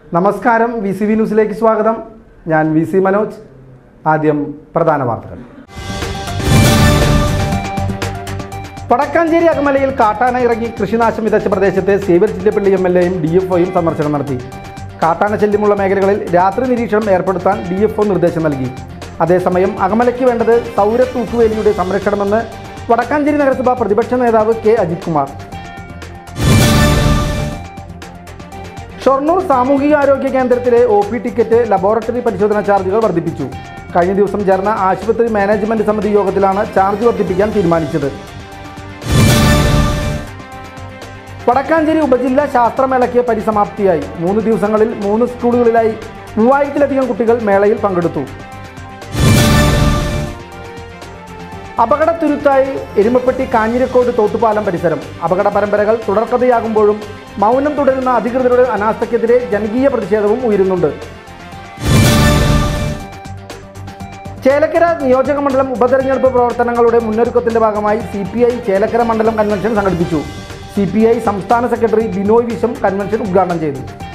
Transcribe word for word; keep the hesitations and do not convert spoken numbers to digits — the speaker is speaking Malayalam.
നമസ്കാരം, വി സി വി ന്യൂസിലേക്ക് സ്വാഗതം. ഞാൻ വി സി മനോജ്. ആദ്യം പ്രധാന വാർത്തകൾ. വടക്കാഞ്ചേരി അകമലയിൽ കാട്ടാന ഇറങ്ങി കൃഷിനാശം വിതച്ച പ്രദേശത്തെ സേവ്യർ ചിറ്റപ്പള്ളി എം എൽ എയും ഡി എഫ് ഒയും സന്ദർശനം നടത്തി. കാട്ടാന ശല്യമുള്ള മേഖലകളിൽ രാത്രി നിരീക്ഷണം ഏർപ്പെടുത്താൻ ഡി എഫ് ഒ നിർദ്ദേശം നൽകി. അതേസമയം അകമലയ്ക്ക് വേണ്ടത് സൗര തൂക്കുവേലിയുടെ സംരക്ഷണമെന്ന് വടക്കാഞ്ചേരി നഗരസഭ പ്രതിപക്ഷ നേതാവ് കെ അജിത് കുമാർ. ഷൊർണൂർ സാമൂഹികാരോഗ്യ കേന്ദ്രത്തിലെ ഒ പി ടിക്കറ്റ്, ലബോറട്ടറി പരിശോധനാ ചാർജുകൾ വർദ്ധിപ്പിച്ചു. കഴിഞ്ഞ ദിവസം ചേർന്ന ആശുപത്രി മാനേജ്മെന്റ് സമിതി യോഗത്തിലാണ് ചാർജ് വർദ്ധിപ്പിക്കാൻ തീരുമാനിച്ചത്. വടക്കാഞ്ചേരി ഉപജില്ലാ ശാസ്ത്രമേളയ്ക്ക് പരിസമാപ്തിയായി. മൂന്ന് ദിവസങ്ങളിൽ മൂന്ന് സ്കൂളുകളിലായി മൂവായിരത്തിലധികം കുട്ടികൾ മേളയിൽ പങ്കെടുത്തു. അപകടത്തുരുത്തായി എരുമപ്പെട്ടി കാഞ്ഞിരക്കോട് തോട്ടുപാലം പരിസരം. അപകട പരമ്പരകൾ തുടർക്കഥയാകുമ്പോഴും മൗനം തുടരുന്ന അധികൃതരുടെ അനാസ്ഥയ്ക്കെതിരെ ജനകീയ പ്രതിഷേധവും ഉയരുന്നുണ്ട്. ചേലക്കര നിയോജക മണ്ഡലം ഉപതെരഞ്ഞെടുപ്പ് പ്രവർത്തനങ്ങളുടെ മുന്നൊരുക്കത്തിന്റെ ഭാഗമായി സി പി ഐ ചേലക്കര മണ്ഡലം കൺവെൻഷൻ സംഘടിപ്പിച്ചു. സി പി ഐ സംസ്ഥാന സെക്രട്ടറി ബിനോയ് വിശ്വം കൺവെൻഷൻ ഉദ്ഘാടനം ചെയ്തു.